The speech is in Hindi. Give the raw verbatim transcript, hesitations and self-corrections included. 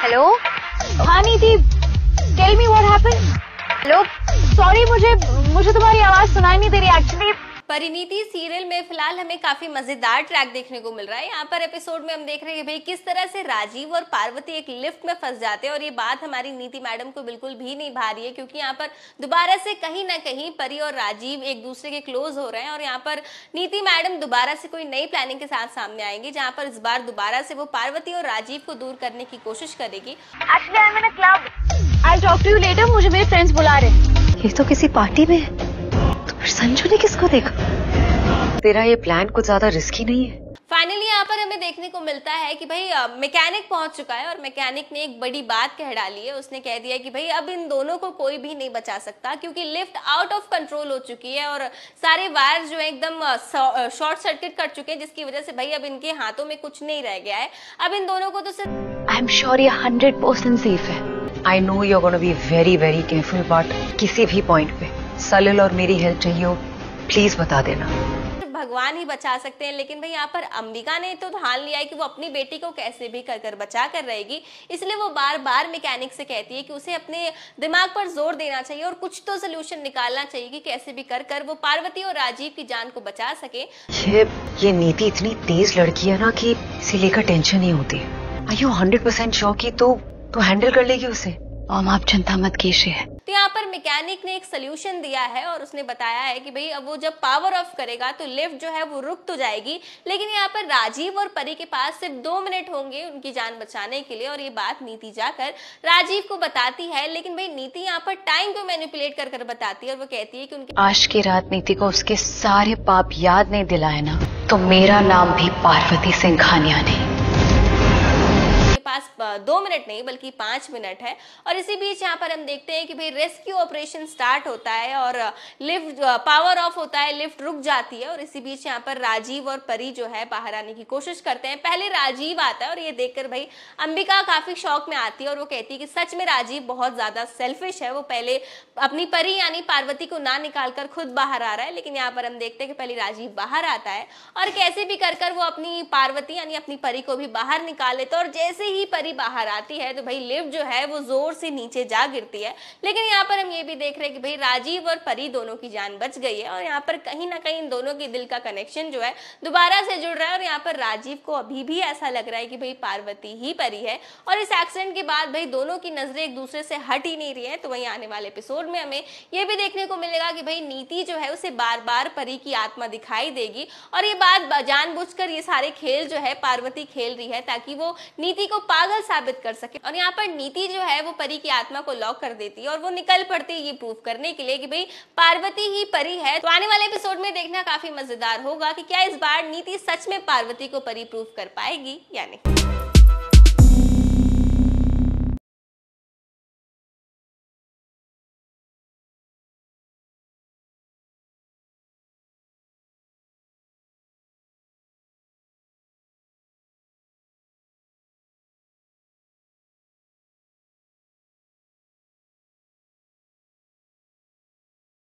हेलो, हाँ Niti, tell me what happened. Hello, sorry मुझे मुझे तुम्हारी आवाज सुनाई नहीं दे रही एक्चुअली। परिणीति सीरियल में फिलहाल हमें काफी मजेदार ट्रैक देखने को मिल रहा है। यहाँ पर एपिसोड में हम देख रहे हैं भाई किस तरह से राजीव और पार्वती एक लिफ्ट में फंस जाते हैं और ये बात हमारी नीति मैडम को बिल्कुल भी नहीं भा रही है, क्योंकि यहाँ पर दोबारा से कहीं ना कहीं परी और राजीव एक दूसरे के क्लोज हो रहे हैं और यहाँ पर नीति मैडम दोबारा से कोई नई प्लानिंग के साथ सामने आएंगी, जहाँ पर इस बार दोबारा से वो पार्वती और राजीव को दूर करने की कोशिश करेगी। Actually I am in a club, I will talk to you later. मुझे मेरे फ्रेंड्स बुला रहे हैं। ये तो किसी पार्टी में है, तो फिर संजू ने किसको देखा? तेरा ये प्लान कुछ ज्यादा रिस्की नहीं है? फाइनली यहाँ पर हमें देखने को मिलता है कि भाई मैकेनिक पहुंच चुका है और मैकेनिक ने एक बड़ी बात कह डाली है। उसने कह दिया कि भाई अब इन दोनों को कोई भी नहीं बचा सकता, क्योंकि लिफ्ट आउट ऑफ कंट्रोल हो चुकी है और सारे वायर जो है एकदम शॉर्ट सर्किट कर चुके हैं, जिसकी वजह से भाई अब इनके हाथों में कुछ नहीं रह गया है। अब इन दोनों को तो सिर्फ आई एम श्योर ये हंड्रेड परसेंट सेफ है। I know you are gonna be very very careful, but किसी भी पॉइंट पे सलिल और मेरी हेल्प चाहिए हो, प्लीज बता देना। भगवान ही बचा सकते हैं, लेकिन भाई यहाँ पर अंबिका ने तो ठान लिया है कि वो अपनी बेटी को कैसे भी कर कर बचा कर रहेगी, इसलिए वो बार बार मैकेनिक से कहती है कि उसे अपने दिमाग पर जोर देना चाहिए और कुछ तो सोल्यूशन निकालना चाहिए कि कैसे भी कर कर वो पार्वती और राजीव की जान को बचा सके। ये ये नीति इतनी तेज लड़की है ना कि इसे लेकर टेंशन नहीं होती। Are you hundred percent sure कि तो तो हैंडल कर लेगी उसे? और आप चिंता मत कीजिए। तो यहाँ पर मैकेनिक ने एक सोल्यूशन दिया है और उसने बताया है कि भाई अब वो जब पावर ऑफ करेगा तो लिफ्ट जो है वो रुक तो जाएगी, लेकिन यहाँ पर राजीव और परी के पास सिर्फ दो मिनट होंगे उनकी जान बचाने के लिए। और ये बात नीति जाकर राजीव को बताती है, लेकिन भाई नीति यहाँ पर टाइम को मैनिपुलेट कर कर बताती है और वो कहती है कि उनकी आज की रात नीति को उसके सारे पाप याद नहीं दिलाए ना, तो मेरा नाम भी पार्वती सिंघानिया नहीं। पास दो मिनट नहीं बल्कि पांच मिनट है। और इसी बीच यहाँ पर हम देखते हैं कि भाई रेस्क्यू ऑपरेशन स्टार्ट होता है और लिफ्ट पावर ऑफ होता है, लिफ्ट रुक जाती है। और इसी बीच यहाँ पर राजीव और परी जो है बाहर आने की कोशिश करते हैं। पहले राजीव आता है और ये देखकर भाई अंबिका काफी शौक में आती है और वो कहती है कि सच में राजीव बहुत ज्यादा सेल्फिश है, वो पहले अपनी परी यानी पार्वती को ना निकाल कर खुद बाहर आ रहा है। लेकिन यहाँ पर हम देखते हैं कि पहले राजीव बाहर आता है और कैसे भी कर कर वो अपनी पार्वती यानी अपनी परी को भी बाहर निकाल लेता है। और जैसे ही परी बाहर आती है तो भाई लिफ्ट जो है वो जोर से नीचे जा गिरती है। लेकिन यहाँ पर हम ये भी देख रहे हैं कि भाई राजीव और परी दोनों की जान बच गई है और यहाँ पर कहीं ना कहीं इन दोनों के दिल का कनेक्शन जो है दोबारा से जुड़ रहा है। और यहाँ पर राजीव को अभी भी ऐसा लग रहा है कि भाई पार्वती ही परी है और इस एक्सीडेंट के बाद भाई दोनों की नजरें एक दूसरे से हट ही नहीं रही है। तो वहीं आने वाले एपिसोड में हमें ये भी देखने को मिलेगा कि भाई नीति जो है उसे बार बार परी की आत्मा दिखाई देगी और ये बात जानबूझकर ये सारे खेल जो है पार्वती खेल रही है ताकि वो नीति को पागल साबित कर सके। और यहाँ पर नीति जो है वो परी की आत्मा को लॉक कर देती है और वो निकल पड़ती है ये प्रूव करने के लिए कि भाई पार्वती ही परी है। तो आने वाले एपिसोड में देखना काफी मजेदार होगा कि क्या इस बार नीति सच में पार्वती को परी प्रूव कर पाएगी या नहीं।